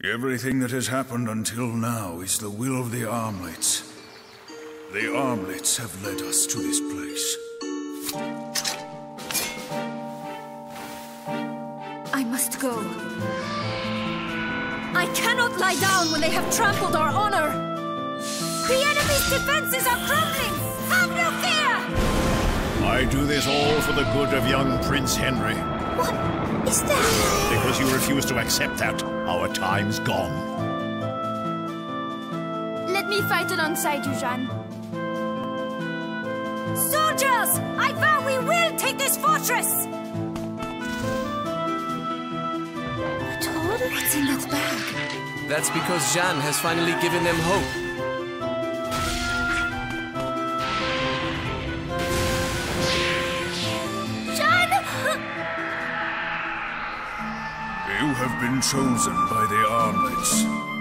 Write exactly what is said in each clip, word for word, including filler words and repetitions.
Everything that has happened until now is the will of the Armlets. The Armlets have led us to this place. I must go. I cannot lie down when they have trampled our honor! The enemy's defenses are crumbling! Have no fear! I do this all for the good of young Prince Henry. What is that? Because you refuse to accept that, our time's gone. Let me fight alongside you, Jeanne. Soldiers! I vow we will take this fortress! Todd? What's in that bag? That's because Jeanne has finally given them hope. You have been chosen by the Armlets.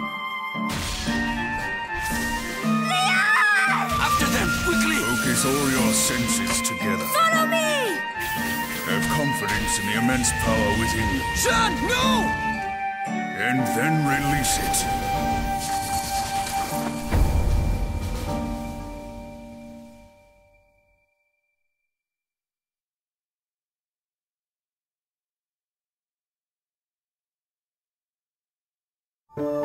Leon! After them, quickly! Focus all your senses together. Follow me! Have confidence in the immense power within you. Jeanne, no! And then release it. You